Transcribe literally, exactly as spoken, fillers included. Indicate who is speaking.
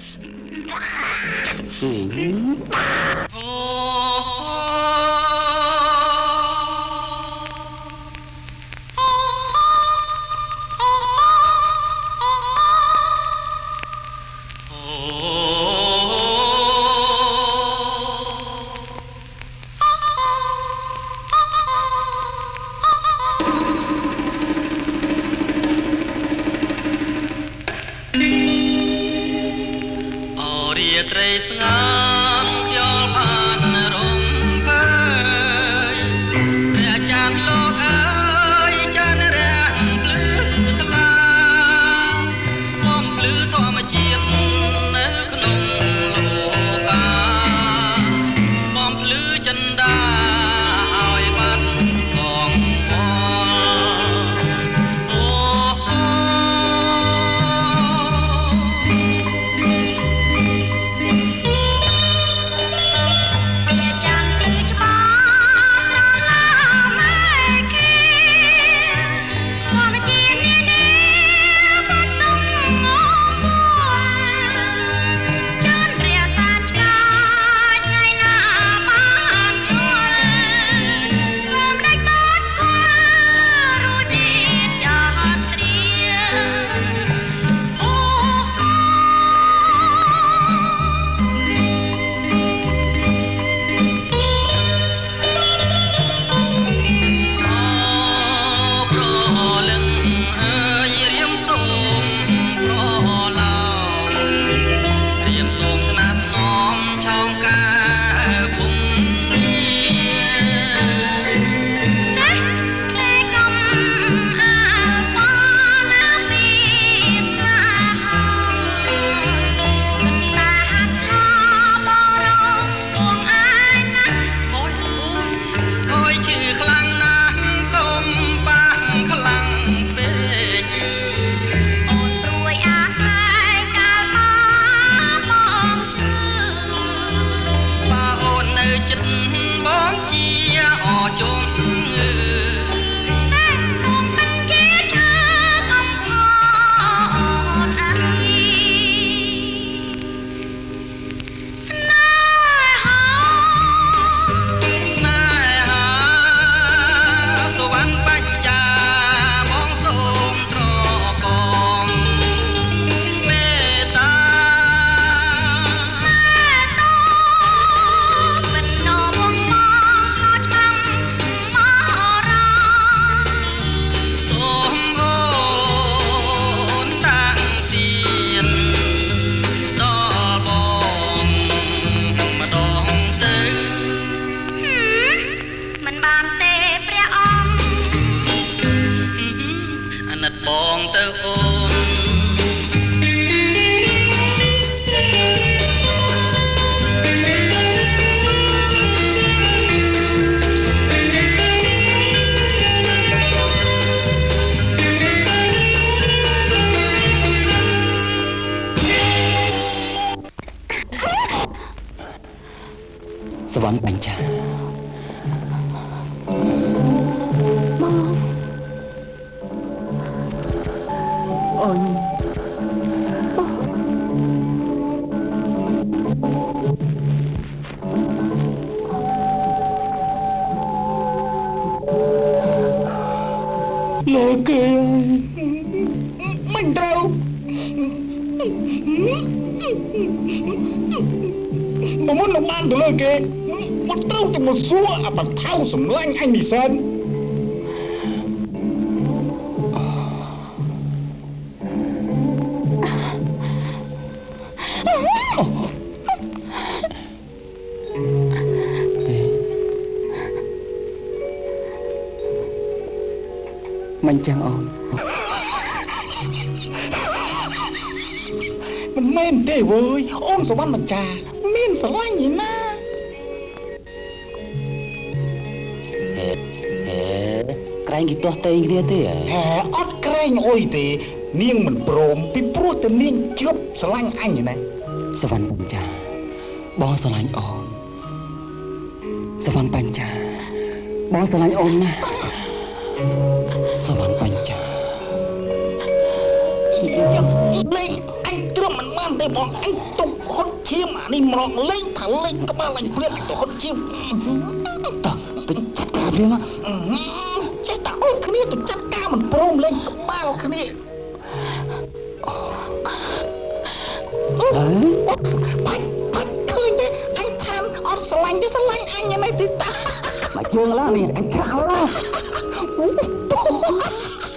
Speaker 1: สวรรค์บัญชาអូនលើគេមិនត្រូវមកមុននឹងបានទៅលើគេមកត្រូវតែមកសួរអាបថៅសម្លាញ់អញនេះសិនមិនចឹងអូនមិនមែនទេវើយអូនសវណ្ណម្ចាស់មានស្រឡាញ់នេះណាហេហេក្រែងគេទាស់តែងគ្នាទេហេអត់ក្រែងអុយទេនាងមិនព្រមពីព្រោះតែនាងជប់ស្រឡាញ់អញណាសវណ្ណម្ចាស់បងស្រឡាញ់អូនសវណ្ណបញ្ចាបងស្រឡាញ់អូនណាសវណ្ណបញ្ចាលេងអញទ្រាំមិនបានទេបងអញទុកហត់ឈាមអានេះម្ដងលេងថាលេងក្បាលអញព្រាបទៅហត់ឈាមតើទៅចាត់ការព្រាបចេះតែអុយគ្នាទៅចាត់ការមិនព្រមលេងក្បាលគ្នាអើបាច់បាច់ឃើញទេអញថាអត់ស្រឡាញ់ទេស្រឡាញ់អញយ៉ាងម៉េចទីតាមកជើងឡើយអញឆាក់ឡើយ